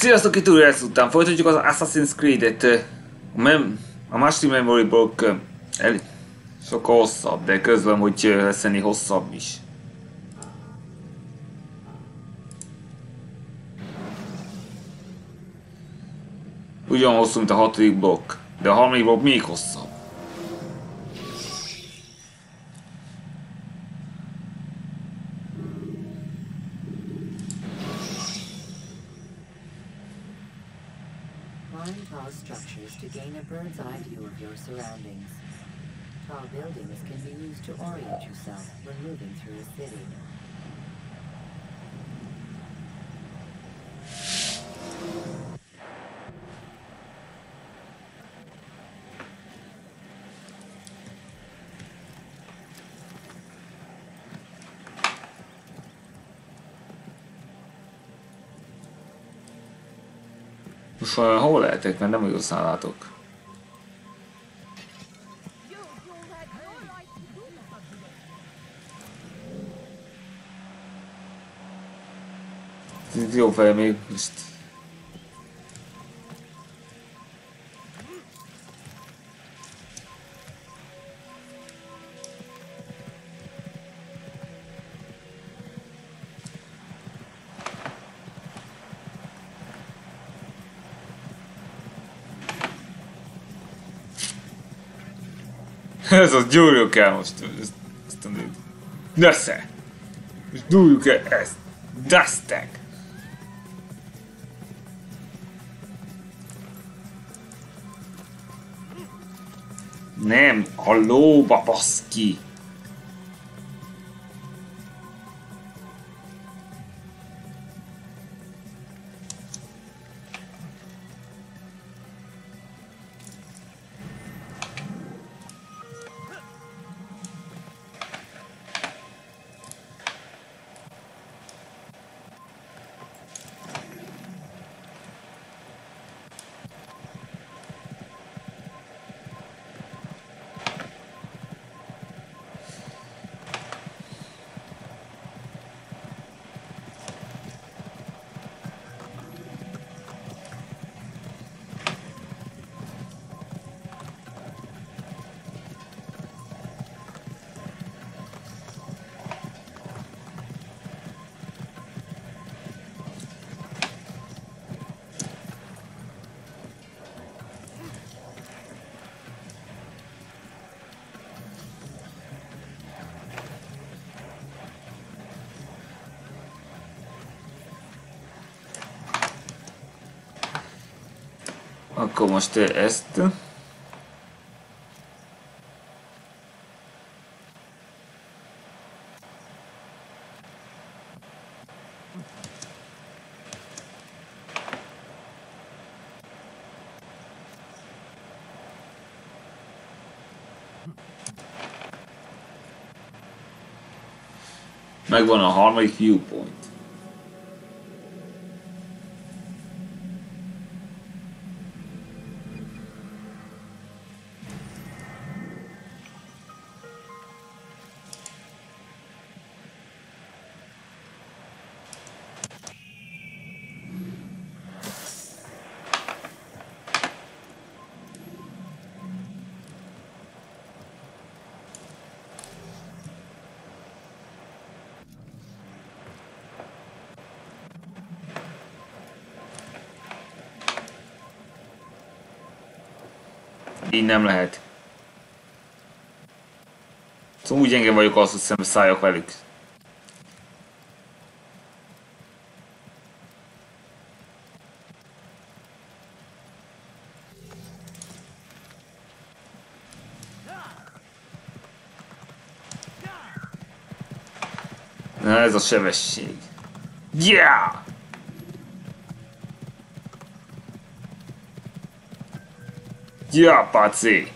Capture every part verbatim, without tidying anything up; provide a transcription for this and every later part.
Sziasztok, itt újra ezt után folytatjuk az Assassin's Creed-et. A, mem a második memory block el sokkal hosszabb, de közben, hogy lesz ennél hosszabb is. Ugyan hosszú, mint a hatodik blokk, de a harmadik blokk még hosszabb. Climb tall structures to gain a bird's eye view of your surroundings. Tall buildings can be used to orient yourself when moving through a city. Most uh, hol lehetek, mert nem igazán látok. Jó fej még most. Ez az, gyúrjuk el most, ezt, ezt a nőt. Nesze! Most gyúrjuk el ezt. Dasztek! Nem, a lóba, baszki! Akkor most ezt... Megvan a harmadik viewpoint. Így nem lehet. Szóval úgy gyenge vagyok az, hogy szembe szálljak velük. Na ez a sebesség. Yeah! Ja, paci!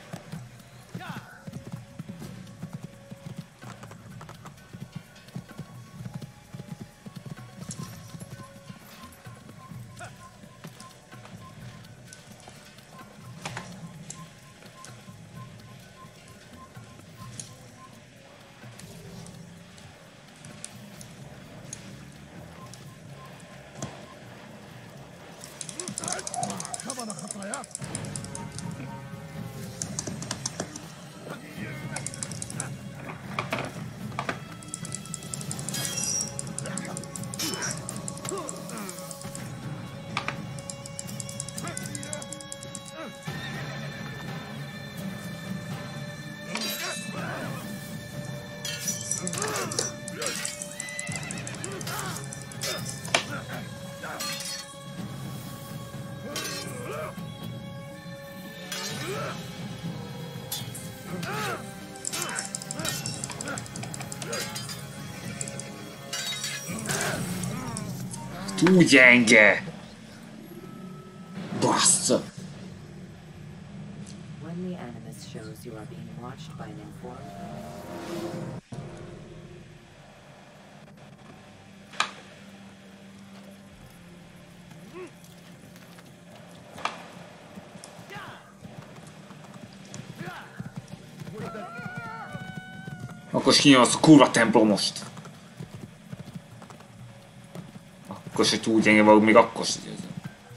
Túl gyenge! Bassza! When the animus shows you are being watched by an informant. Akkor is kinyomsz a kurva templomost! Akkor se túl gyenge vagyok, még akkor se győzöm.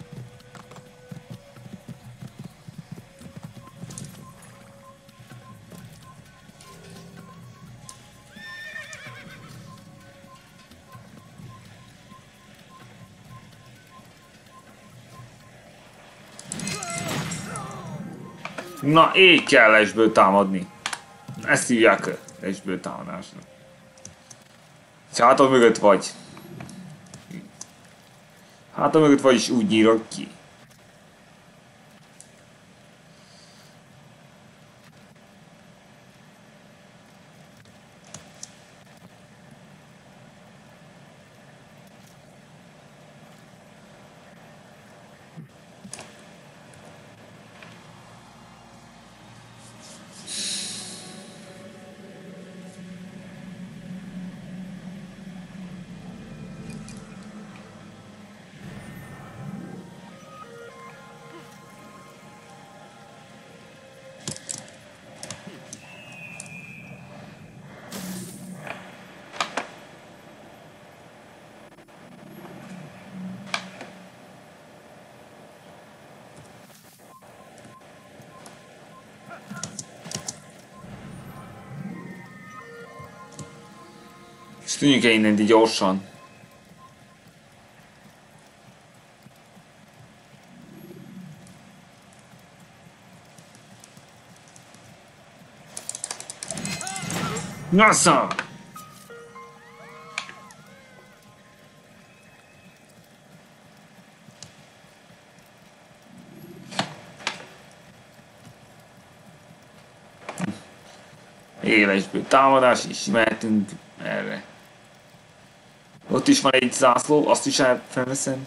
Na, így kell lesből támadni. Ezt hívják lesből támadásnak. És hátad mögött vagy. Hátad mögött vagy is úgy nyírod ki. És tűnjünk el innen gyorsan. Nasza! Élesből támadás, és mehetünk erre. Ott is van egy zászló, azt is felveszem.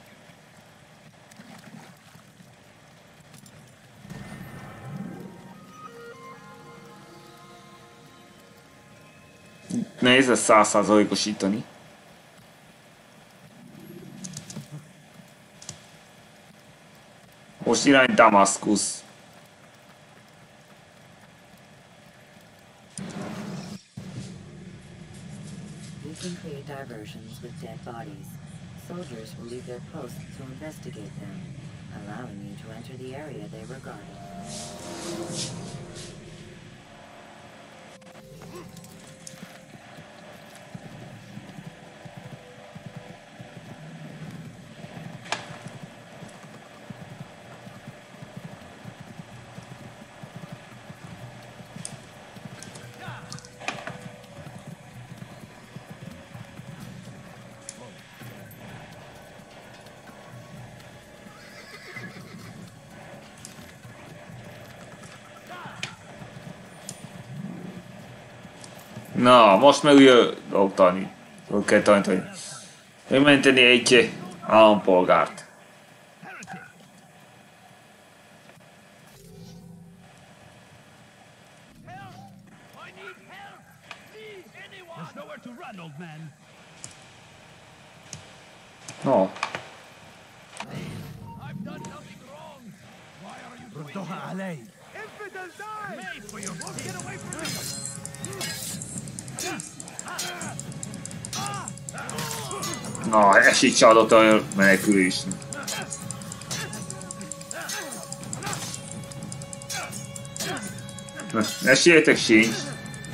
Nehéz lesz száz százalékosítani. Most irány Damaszkusz. You can create diversions with dead bodies. Soldiers will leave their posts to investigate them, allowing you to enter the area they regarded. Na, most meg ugye dolgtani. Hogy kell tanítani. Megmenteni egy állampolgárt. No. Na, esélyt se adott a menekülésnek. Ne sietek sincs. He's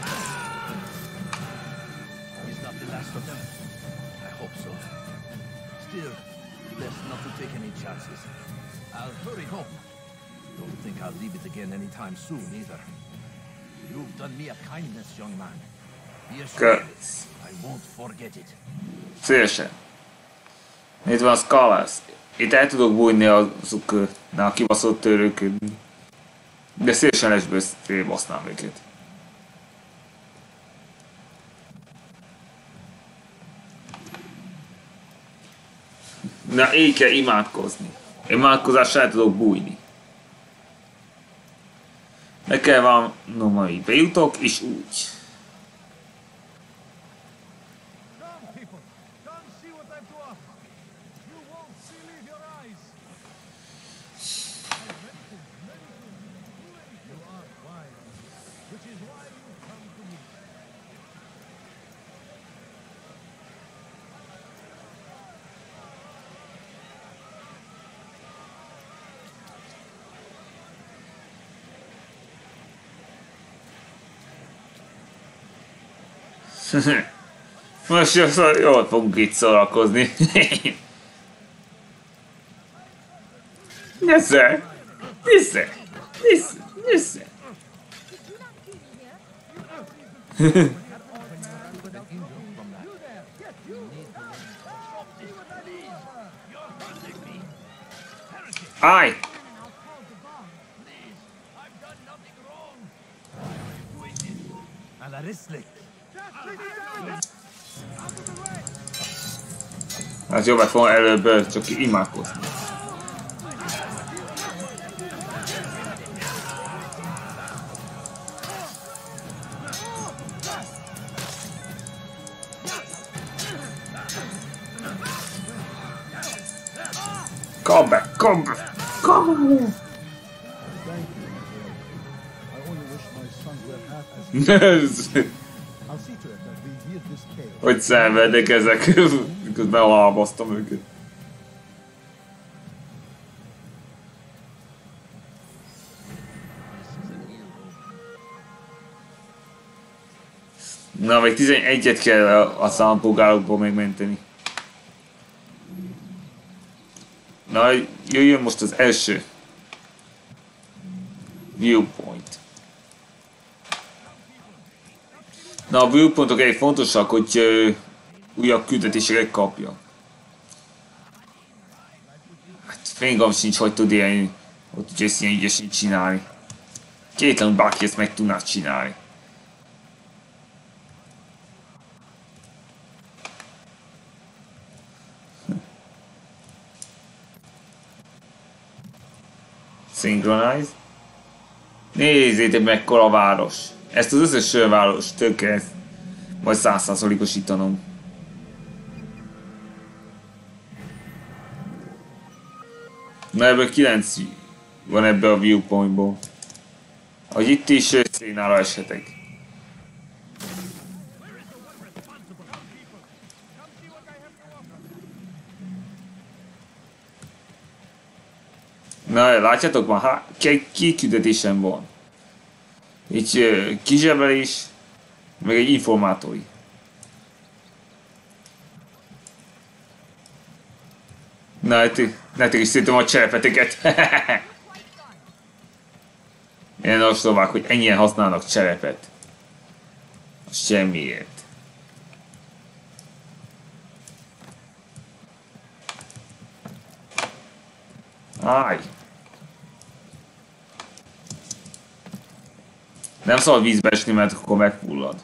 not the last of them. I hope so. Still, best not to take any chances. I'll hurry home. Don't think I'll leave it again anytime soon either. You've done me a kindness, young man. Be assured, I won't forget it. Szélesen. Itt van a Scholars. Itt el tudok bújni azoknál a kibaszott törőkön. De szélesen lesből basznám őket. Na, így kell imádkozni. Imádkozással el tudok bújni. Nekem van, no majd bejutok, és úgy. Most jól fogunk itt szórakozni. Nézze! Nézze! Nézze! Nézze! Állj! Hát jobb lett volna előbb csak imádkozni. Come back, come back, come back! Hogy szenvedek ezek, közben halbasztom őket. Na, még tizenegyet kell a számpolgárokból megmenteni. Na, jöjjön most az első viewpoint. Na, a viewpointok egy fontosak, hogy uh, újabb küldetéseket kapja. Hát fingam sincs, hogy tud ilyen, hogy tudja ezt ilyen ügyesen csinálni. Kétlenül bárki ezt meg tudná csinálni. Synchronize. Nézzétek mekkora a város. Ezt az összes város tökéletes, majd száz százalékosítanom. Na, ebből kilenc van ebbe a viewpointból. Hogy itt is szénára eshetek. Na, látjátok, már két küldetésem van. Egy uh, kizsebelés, meg egy informátori. Na, nektek is szétom a cserepeteket. Ilyen ostobák, hogy ennyien használnak cserepet. Semmiért. Állj! Nem szabad vízbe esni, mert akkor megfullad.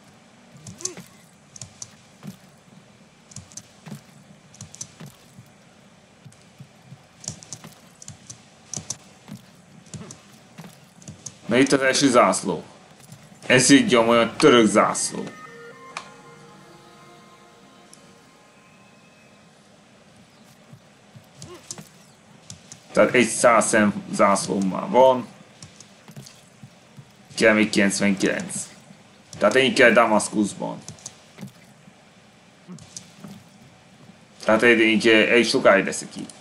Na itt az első zászló. Ez így olyan török zászló. Tehát egy száz szem zászlóm már van. Kell még kilencvenkilenc. Tehát ennyi kell Damaszkuszban. Tehát egy, egy sokáig leszek itt.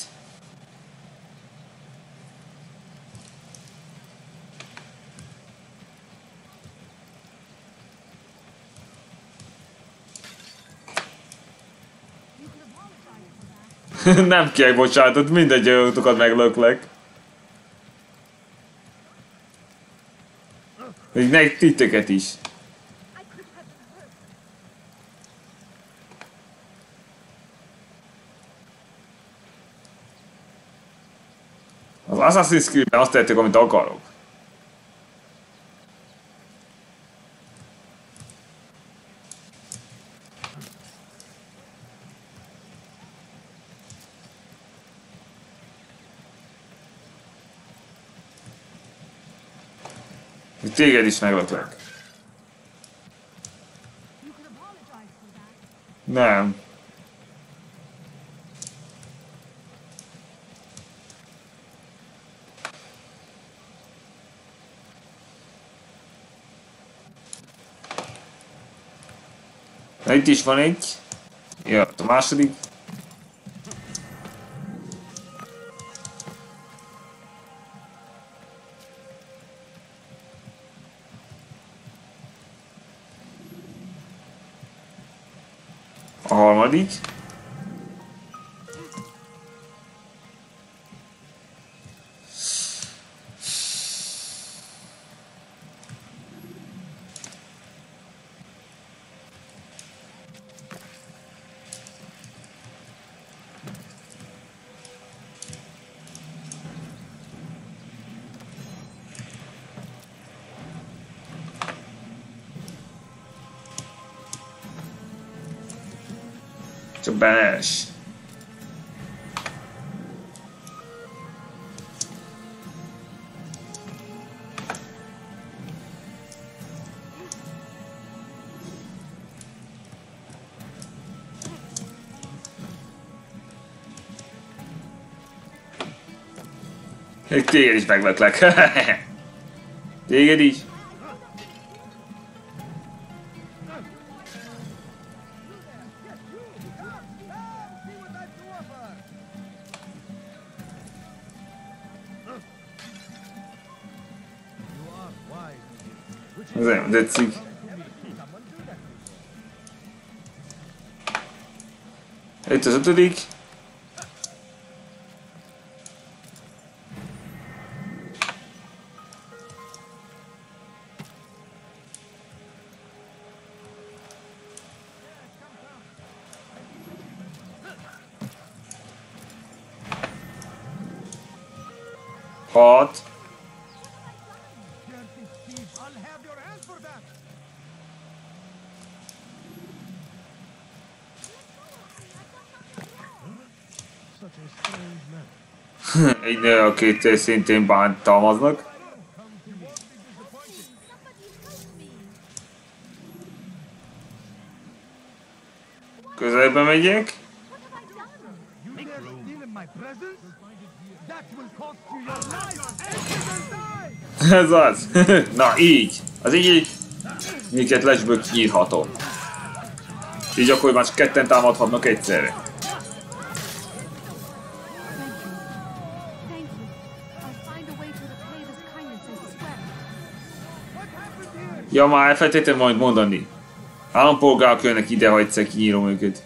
Nem kell bocsánatot, mindegy autókat meglöklek. Még ne titeket is. Az Assassin's Creed-ben azt tehetek, amit akarok. Téged is meglöklek. Nem. Na, itt is van egy. Jött a második. A harmadik. Csak be ne ess. Még téged is meglöklek. Téged is. Ez nem tetszik. Itt az ötödik. Hat. Egy nő, akit szintén bántalmaznak. Közelbe megyek. Ez az. Na így. Az így. Minket lesből kiírhatom. Így akkor már csak ketten támadhatnak egyszerre. Ja, már elfelejtettem majd mondani. Állampolgárok jönnek ide, ha egyszer kinyírom őket.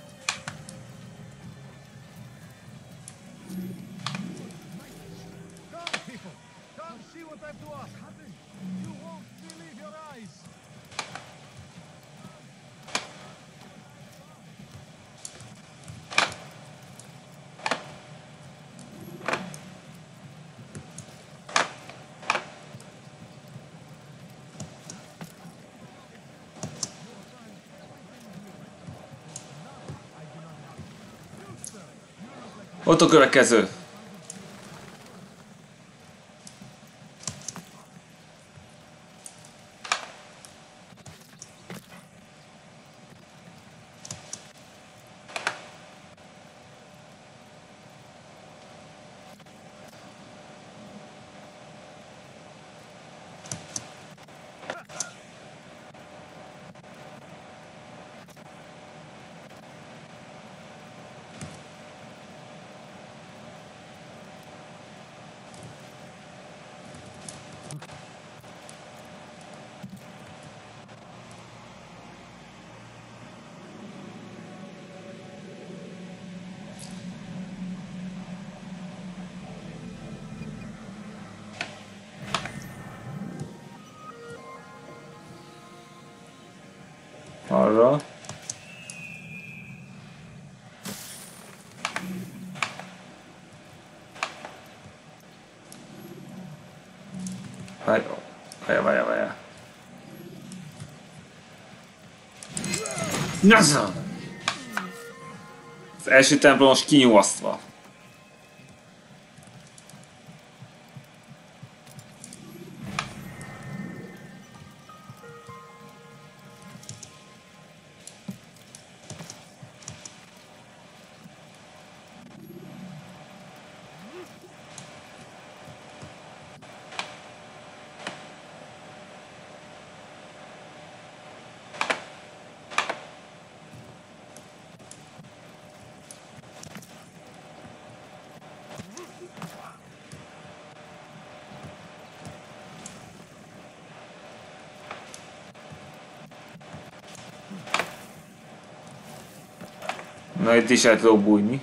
Ott a következő. motorral. Várjál, várjál, várjál, várjál. Nazza! Az első templom most kinyúasztva. Na itt is el tudok bújni.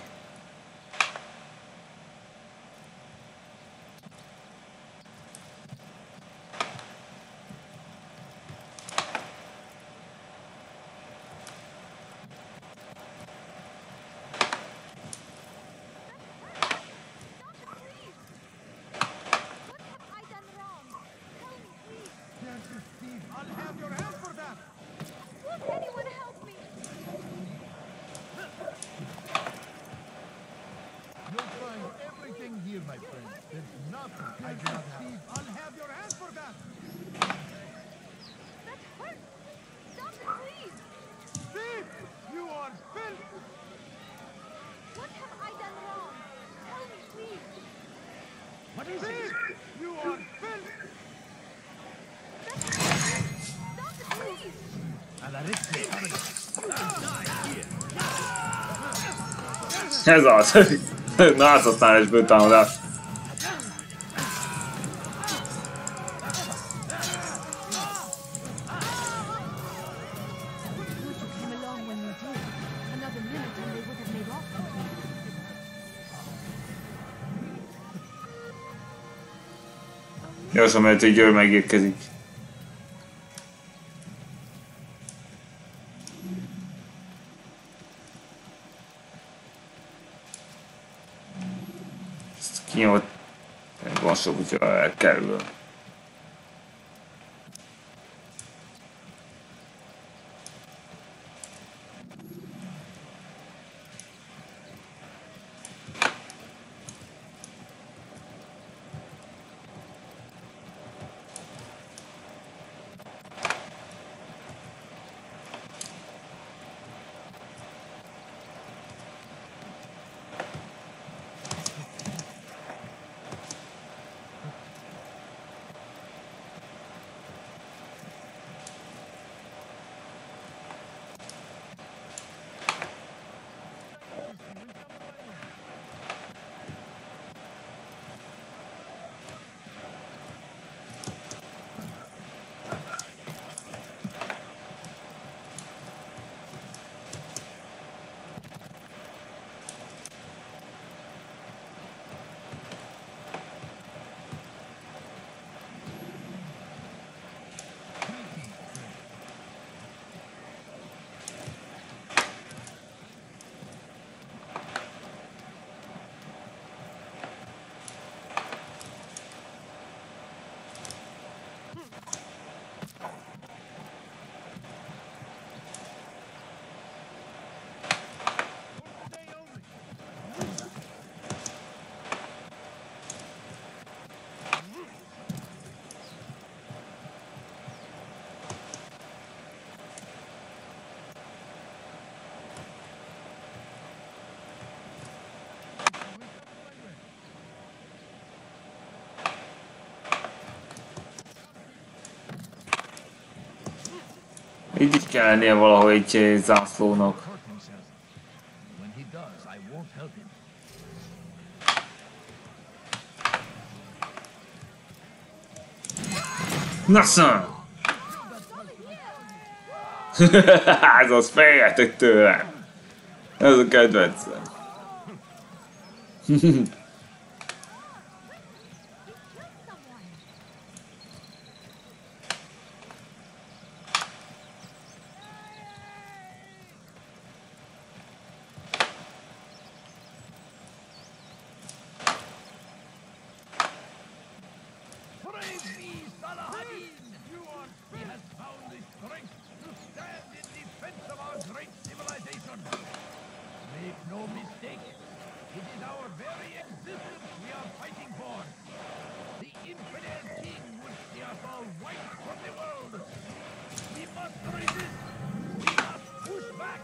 Ez az! Na hát aztán egy bőtámadás. Gyorsan, mert egy győr megérkezik. Ezt kinyomott. Van sok, úgyhogy elkerül. Így is kell lennie valahol egy zászlónak. Nasza! Ez az, féljetek tőlem! Ez a kedvencem. Make no mistake. It is our very existence we are fighting for. The infidel king would see us all wiped from the world. We must resist. We must push back.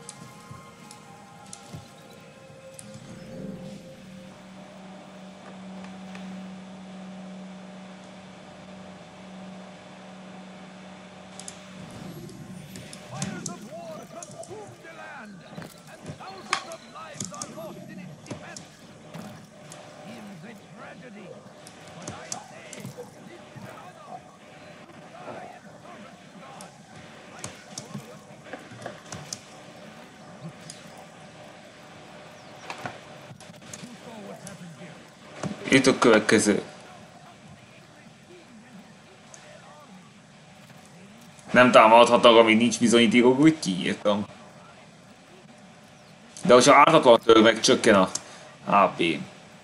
Fires of war consume the land, and thousands of lives are lost in its defense. Seems a tragedy, but I say this is an honor. I am servant to God. I You saw what happened here. Itt a következő. Nem támadhatnak, amíg nincs bizonyítékok, úgy kiírtam. De hogyha ártatlan től meg csökken a há pé.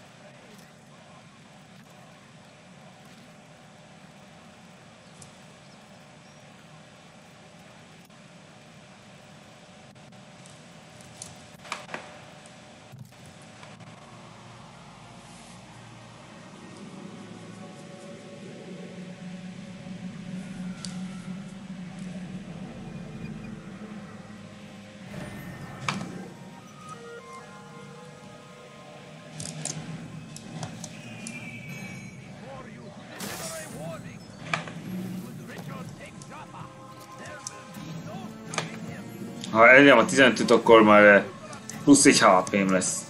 For you to deliver a warning. Would Richard take Jaffa? There will be no stopping him. Ha elnyom a tizenötöt, akkor már plusz egy há pém lesz.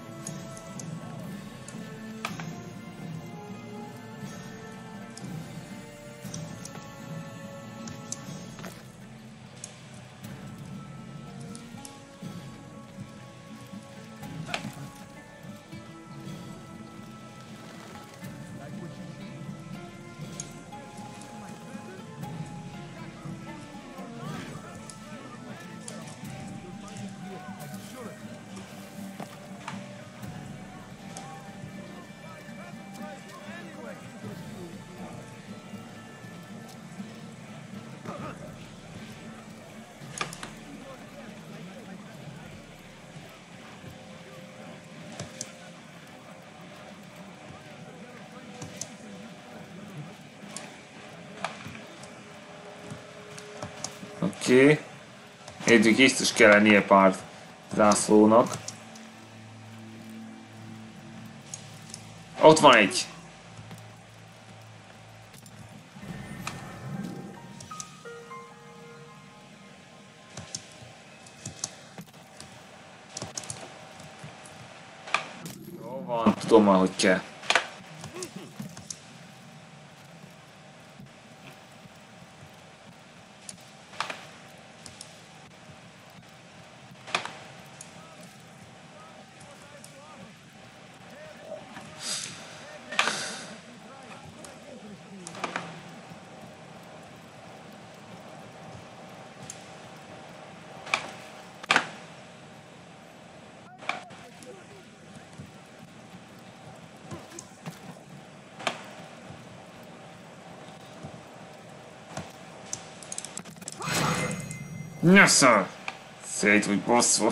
Oké. Okay. Egyébként biztos kell lennie pár zászlónak. Ott van egy. Jó van, tudom már, hogy kell. Nyassa! Szét, hogy bosszú.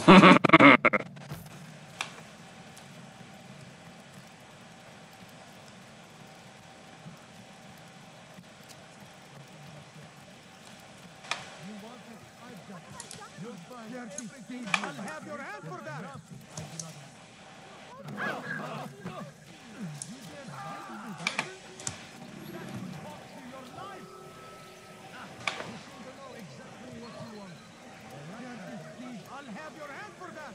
I'll have your hand for that. I'll have your hand for that.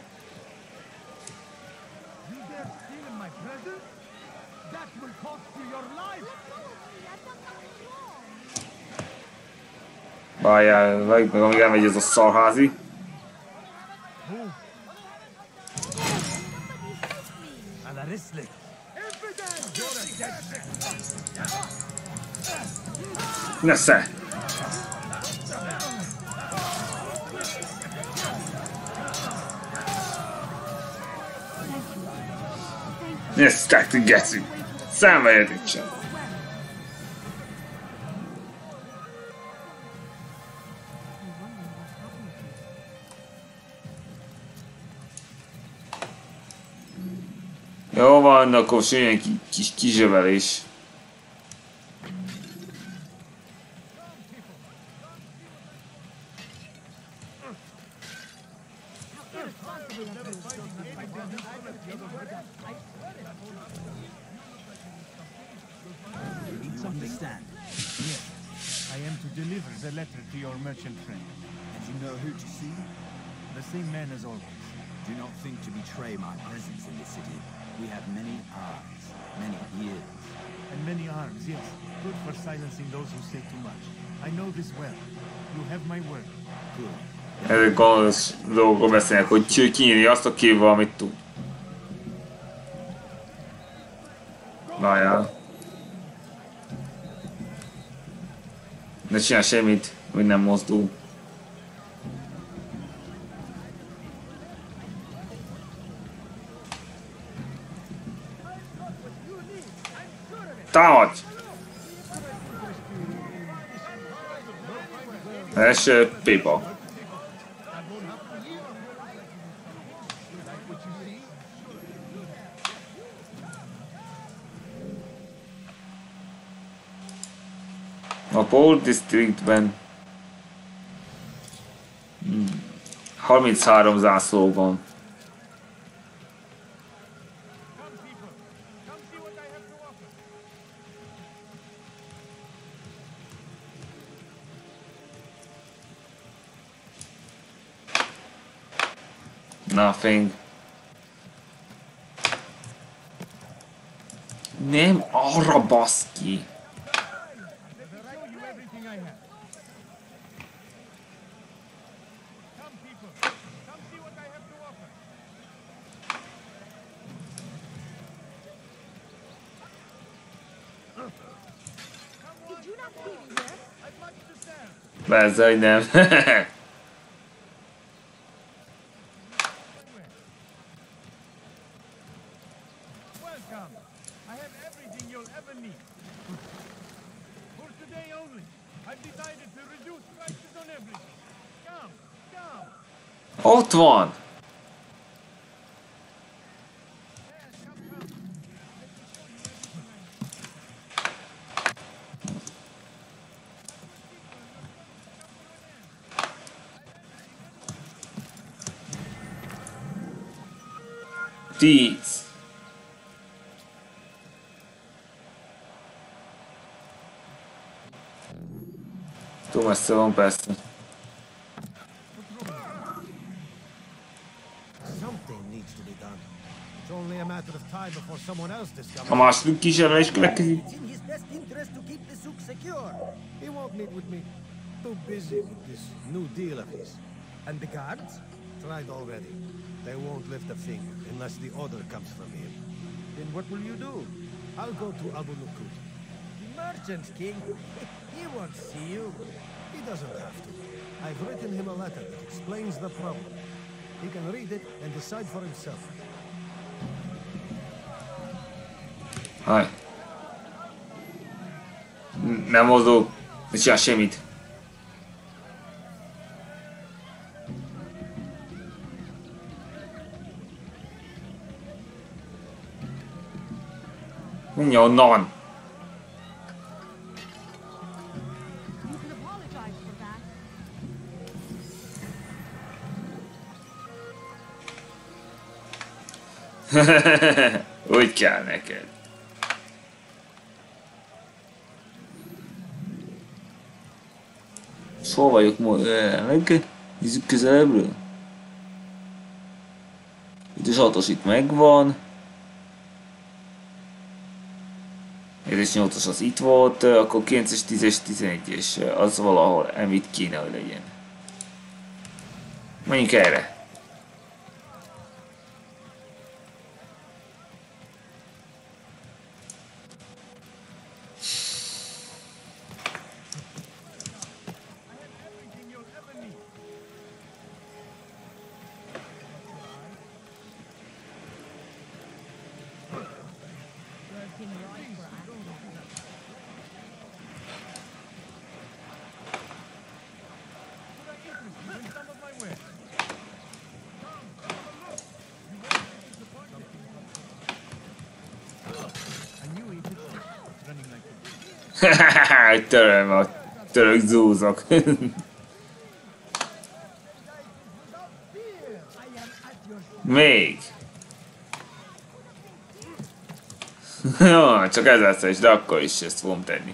You dare steal in my presence? That will cost you your life. Várjál, meg amíg elmegy ez a szarházi. Nesze! Nesze, te geci! Szenvedjetek sem! Jó van, akkor süljön ki, kis kizsövelés. Understand? Yes. I am to deliver the letter to your merchant friend. And you know who to see? The same man as always. Do not think to betray my presence in the city. We have many eyes, many ears. And many arms, yes. Good for silencing those who say too much. I know this well. You have my word. Good. Ezek gonosz dolgokról beszélnek, hogy kinyírja azt a kívül, amit tud. Várjál. Ne csinál semmit, hogy nem mozdul. Támadj! Első pipa. A Port Districtben hmm. harminchárom zászló van. Nothing. Nem arra baszki. Persze, hogy nem. Ott van! Tíz. Túl messze van, persze. A második kísérlés következik. And the guards? Tried already. They won't lift a finger unless the order comes from him. Then what will you do? I'll go to Abu Nukut. The merchant's king? He won't see you. He doesn't have to. I've written him a letter that explains the problem. He can read it and decide for himself. Hi. Nem mozdul. Ne csinál semmit. Menj onnan! Úgy kell neked. És hol vagyok meg? Nézzük közelebbről. Itt a hatos itt megvan. és nyolcas az itt volt, akkor kilences, tízes, tizenegyes az valahol emit kéne, hogy legyen. Menjünk erre. Töröm a török zúzok. Még. Jó, csak ezerszer is, de akkor is ezt fogom tenni.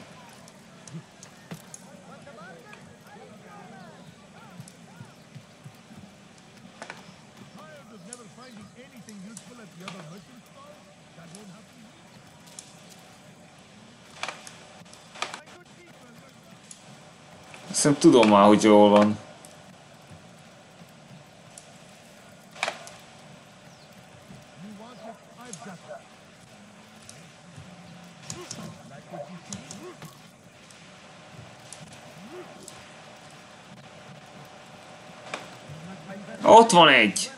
Hiszem tudom már, hogy jól van. Ott van egy!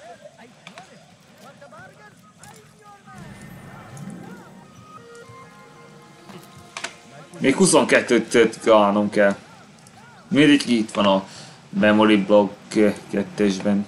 Még huszonkettőt találnom kell. Mindig itt van a Memory Block kettesben.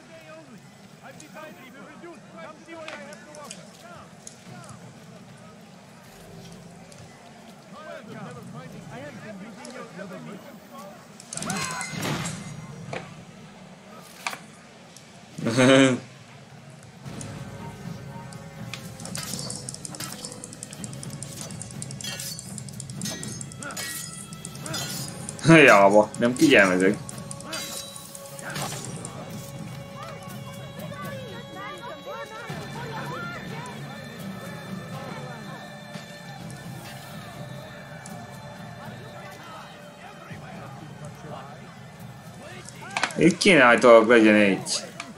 Jába, nem kigyelmezek. Itt kéne általában legyen egy.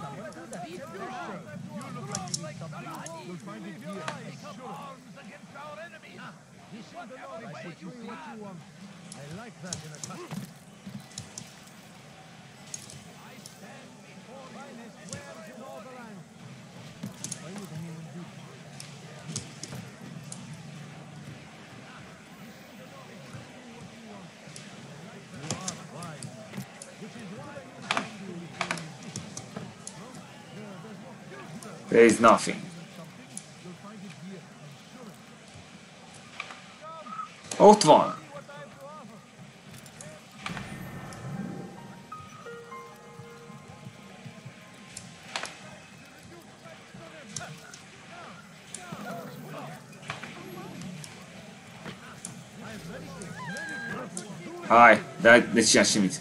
There is nothing. Ott van. Hi, de ne csinálj semmit.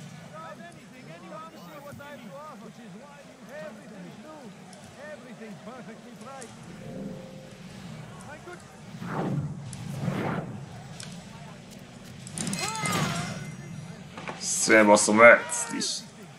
Szembaszom ezt is.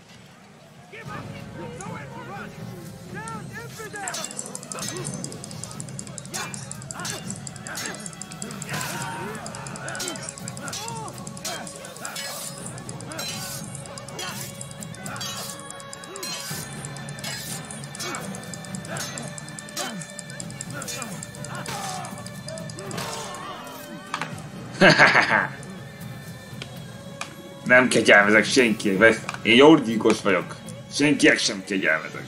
Nem kegyelmezek senkinek, én jórgyilkos vagyok. Senkinek sem kegyelmezek.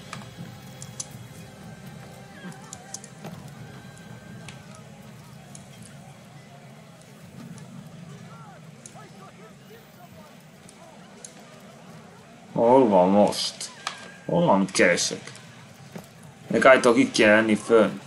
Hol van most? Hol van, amit keresek? Meg állítólag itt kell lenni fönt.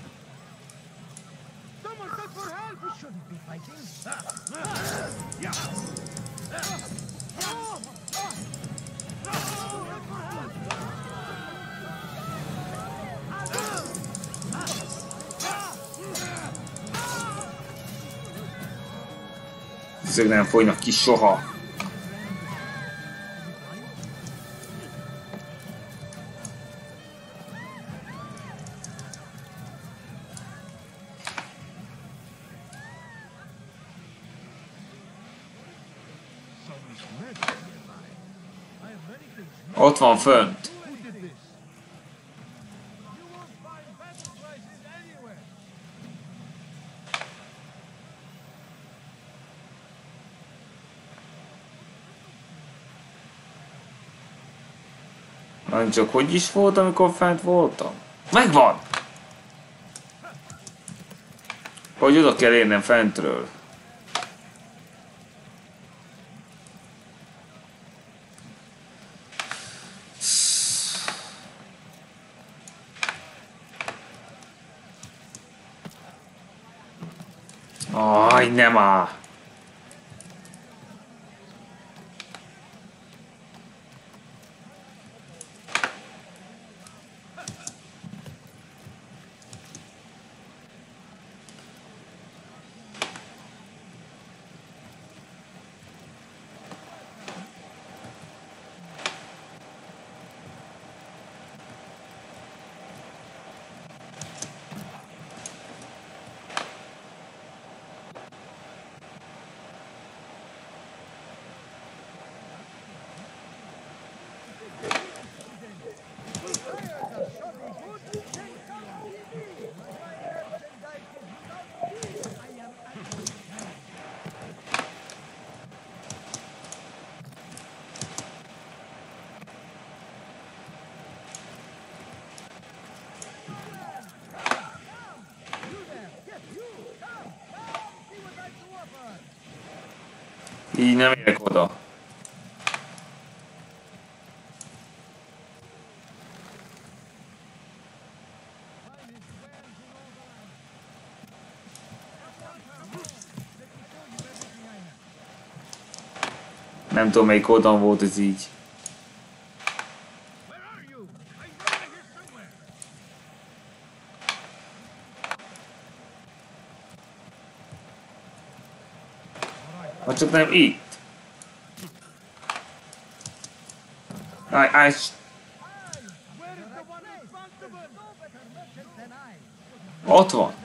Ezek nem folynak ki soha. Ott van fönt. Csak hogy is volt, amikor fent voltam? Megvan! Hogy oda kell érnem fentről. Aj, nem áll! Így nem érek oda. Nem tudom, melyik oldalon volt ez így. Ha csak nem itt. Állj, állj. Ott van.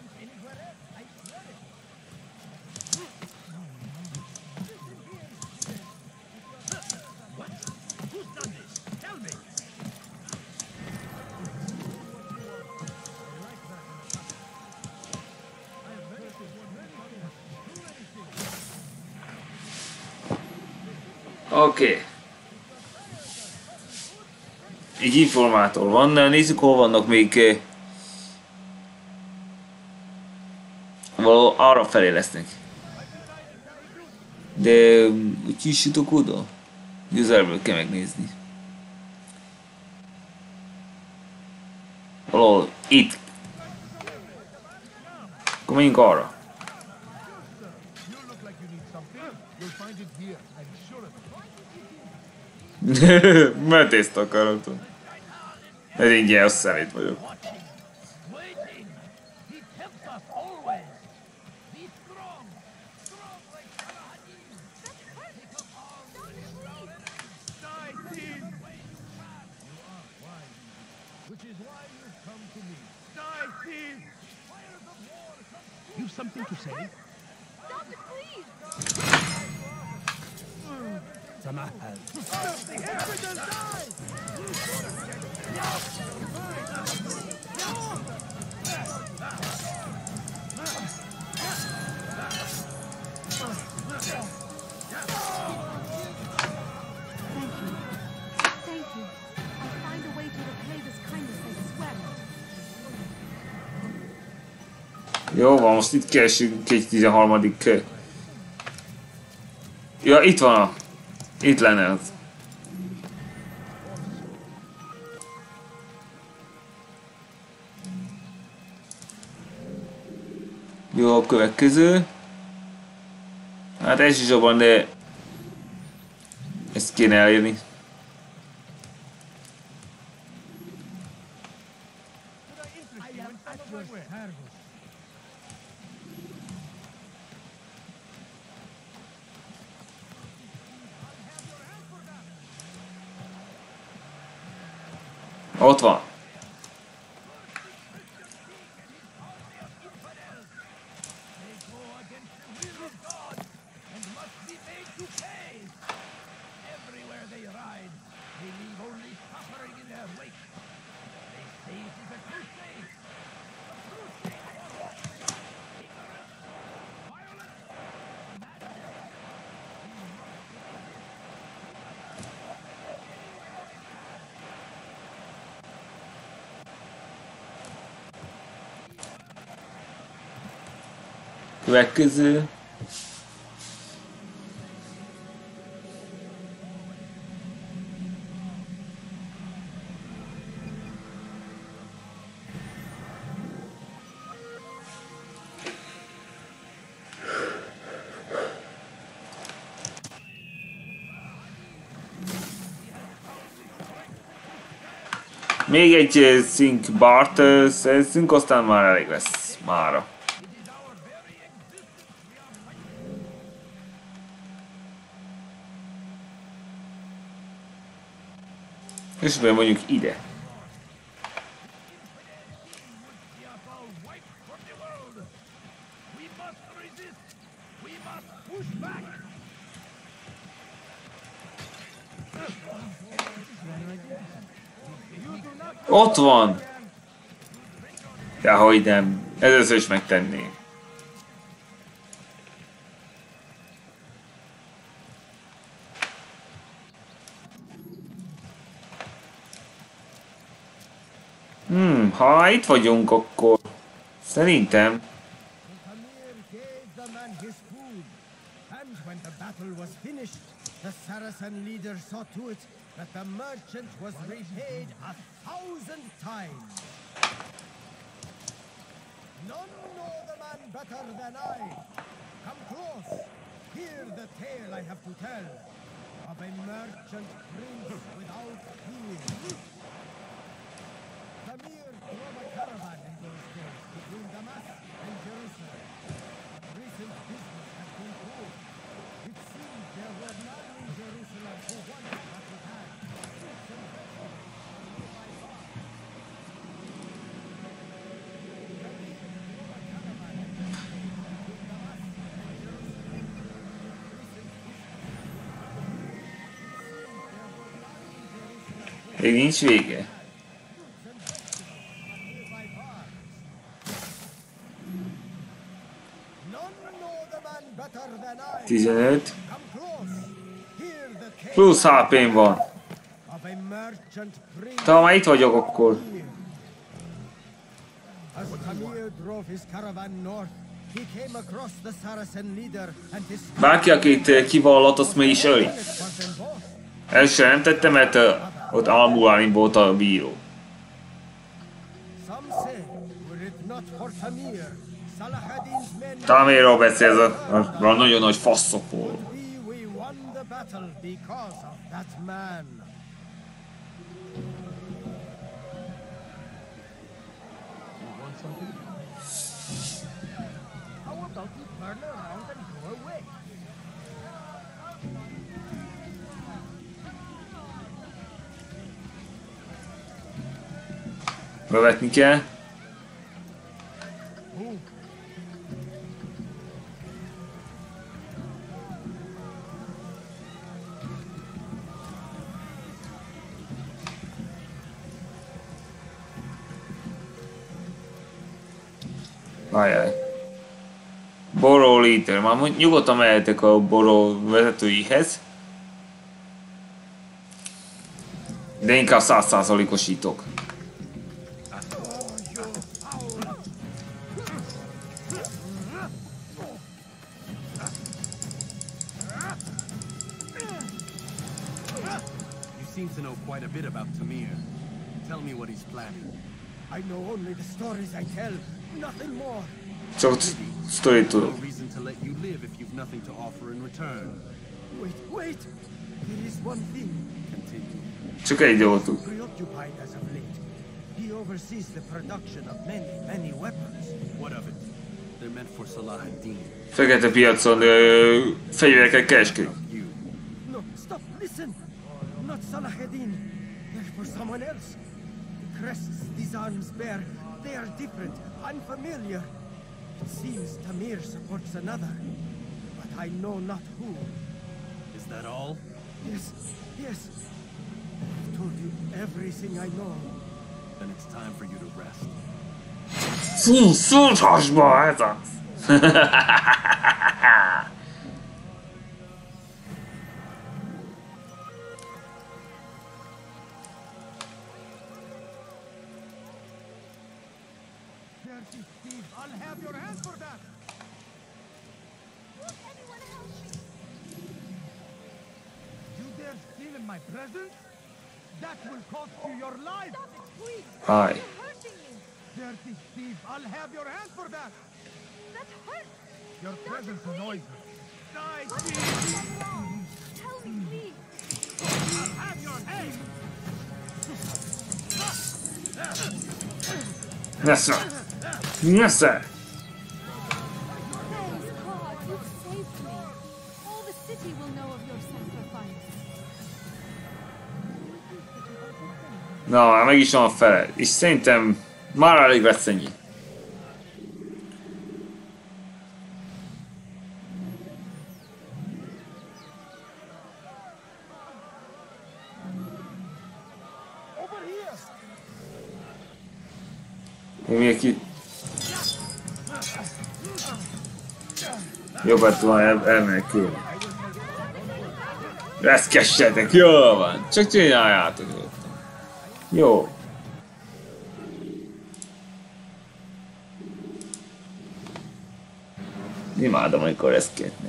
Oké. Okay. Egy informátor van, nézzük, hol vannak még. Valahol arra felé lesznek. De úgy is jutok oda? Közelből kell megnézni. Valahol itt. Akkor menjünk arra. Mert ezt akarod. Ez ingyen összeállít vagyok. You've something to say? Stop it, please! Samahal. Thank you. I'll find a way to repay this kindness, I swear. Jó van, most itt keresünk egy tizenharmadik Ja, itt van a... Itt lenne az. Jó, a következő. Hát elsősorban, de... Ezt kéne elérni. Ott van. Következő. Még egy szink bart szerzünk, aztán már elég lesz mára. És be mondjuk ide. Ott van! Dehogy nem. Először is megtenné. Hmm, ha itt vagyunk, akkor szerintem the Saracen leader saw to it that the merchant was repaid a thousand times. None know the man better than I. Come close. Hear the tale I have to tell of a merchant prince without heel. Tamir drove a caravan in those days between Damascus and Jerusalem. Recent business has been poor. It seems there were none in Jerusalem who wanted what he had. Fruits and vegetables by far. Tamir drove a caravan in those days between Damascus and Jerusalem. Recent business. még nincs vége. tizenöt. Plusz há pém van. Talán már itt vagyok akkor. Bárki, akit kivallott, azt meg is öli. Ezt sem nem tettem, mert ott Al-Mualim volt a bíró. Tamirról beszélsz, a nagyon nagy faszokról. Bevetni kell. Várjál. Boró Leader. Már nyugodtan mehetek a boró vezetőihez. De inkább száz százalékosítok. Seem to know quite a bit about Tamir. Tell me what he's planning. I know only the stories I tell, nothing more. Csak sztorit tudok. No reason to let you live if you've nothing to offer in return. Wait, wait. There is one thing. Continue. Csak egy dolgot tud. Preoccupied as of late. He oversees the production of many, many weapons. What of it? They're meant for Salah ad-Din. Fekete piacon ö, fegyvereket kereskedik. No, stop, listen. Not Salahuddin. They're for someone else. The crests these arms bear, they are different, unfamiliar. It seems Tamir supports another, but I know not who. Is that all? Yes, yes. I've told you everything I know. Then it's time for you to rest. Fú, szúrhasba ez az! I'll have your hands for that. You dare steal in my presence? That will cost you your life. Stop it, please! Hi. You're hurting me! Dirty thief, I'll have your hands for that. That hurts! Your Stop presence it, please. annoys me. Die, What's thief! wrong? Tell me, please! I'll have your head. Nesze! Nesze! Thanks, God, you've saved me. All the city will know of your sacrifice. Na, már meg is van a fele. És szerintem már elég lesz ennyi. Én még ki... Jobbat van el, elmenekülni. Reszkessetek, jól van. Csak csináljátok ott. Jó. Imádom, amikor reszketnek.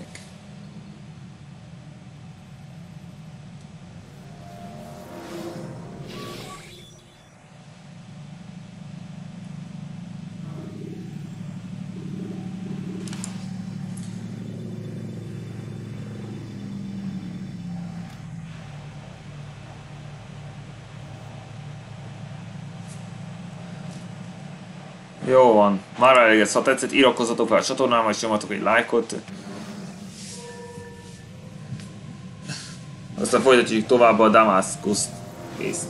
Jó van, már elég ez, ha tetszett, iratkozzatok fel a csatornámra, és nyomatok egy lájkot. Aztán folytatjuk tovább a Damascus részt.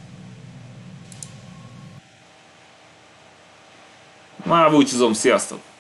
Már búcsúzom, sziasztok!